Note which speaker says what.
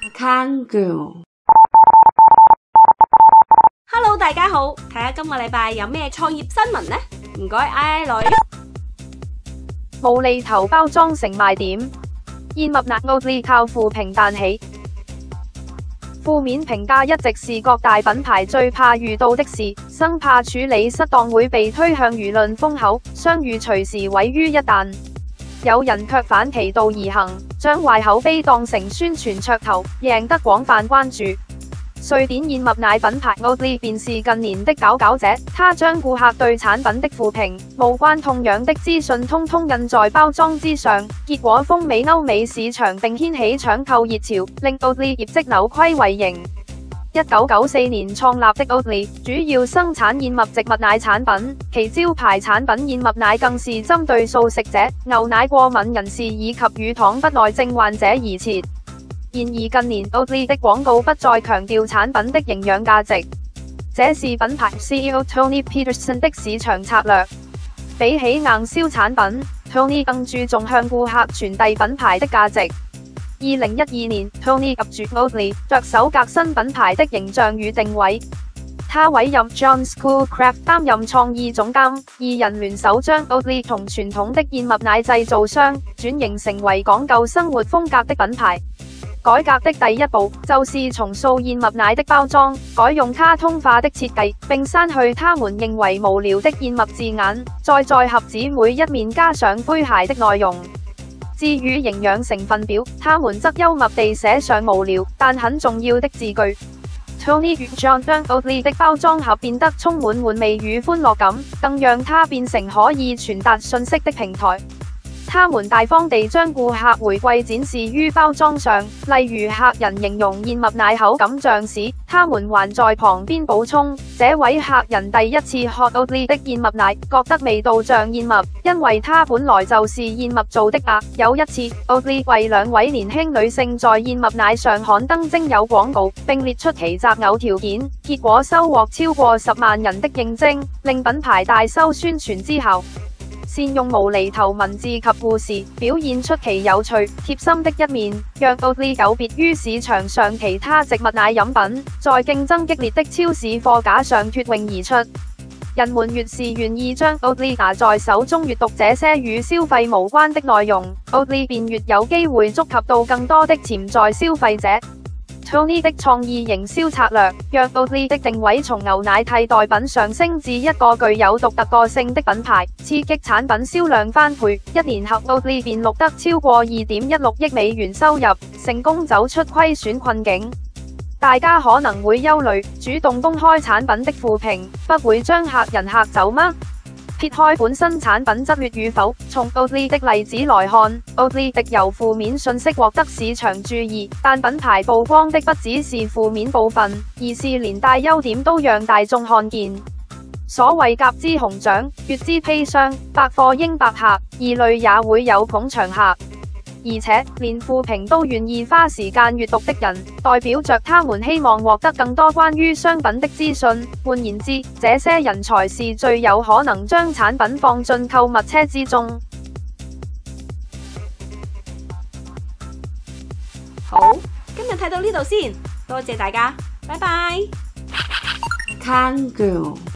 Speaker 1: Can Girl。Hello， 大家好，睇下今個禮拜有咩創業新聞呢？唔該，I 女。
Speaker 2: 無厘頭包裝成賣點，燕麥奶 Oatly 靠負評彈起。負面評價一直是各大品牌最怕遇到的事，生怕處理失當會被推向輿論風口，商譽隨時毀於一旦。有人卻反其道而行，將壞口碑當成宣傳噱頭，贏得廣泛關注。瑞典燕麥奶品牌 Oatly 便是近年的佼佼者，他將顧客對產品的負評、無關痛癢的資訊通通印在包裝之上，結果風靡歐美市場並掀起搶購熱潮，令 Oatly 業績扭虧為盈。1994年創立的 Oatly 主要生產燕麥植物奶產品，其招牌產品燕麥奶更是針對素食者、牛奶過敏人士以及乳糖不耐症患者而設。然而近年 Oatly 的廣告不再強調產品的營養價值，這是品牌 CEO Tony Peterson 的市場策略。比起硬銷產品， Tony 更注重向顧客傳遞品牌的價值。2012年 Tony 入駐 Oatly， 着手革新品牌的形象與定位。他委任 John Schoolcraft 擔任創意總監，二人聯手將 Oatly 從傳統的燕麥奶製造商轉型成為講究生活風格的品牌。改革的第一步就是重塑燕麥奶的包裝，改用卡通化的設計，並刪去他們認為無聊的燕麥字眼，再在盒子每一面加上詼諧的內容。至於營養成分表，他們則幽默地寫上無聊但很重要的字句。Tony 與 John 將 Oatly 的包裝盒變得充滿玩味與歡樂感，更讓它變成可以傳達訊息的平台。他們大方地將顧客回饋展示於包裝上，例如客人形容燕麥奶口感像屎，他們還在旁邊補充：這位客人第一次喝 Oatly 的燕麥奶，覺得味道像燕麥，因為它本來就是燕麥做的啊。有一次 ，Oatly 為2位年輕女性在燕麥奶上刊登徵友廣告，並列出其擇偶條件，結果收穫超過10萬人的應徵，令品牌大收宣傳之效。善用無厘頭文字及故事，表現出其有趣、貼心的一面，讓 Oatly 有別於市場上其他植物奶飲品，在競爭激烈的超市貨架上脫穎而出。人們越是願意將 Oatly 拿在手中閱讀這些與消費無關的內容， Oatly 便越有機會觸及到更多的潛在消費者。Tony 的創意營銷策略，讓 Oatly 的定位從牛奶替代品上升至一個具有獨特個性的品牌，刺激產品銷量翻倍。1年後 Oatly 便錄得超過2.16億美元收入，成功走出虧損困境。大家可能會憂慮，主動公開產品的負評，不會將客人嚇走嗎？撇開本身產品質劣與否，從 Oatly 的例子來看， Oatly 敵由負面訊息獲得市場注意，但品牌曝光的不只是負面部分，而是連帶優點都讓大眾看見。所謂甲之熊掌，乙之砒霜，百貨應百客，異類也會有捧場客。而且連負評都願意花時間閱讀的人，代表着他們希望獲得更多關於商品的資訊。換言之，這些人才是最有可能將產品放進購物車之中。
Speaker 1: 好，今日睇到呢度先，多謝大家，拜拜。Can Girl。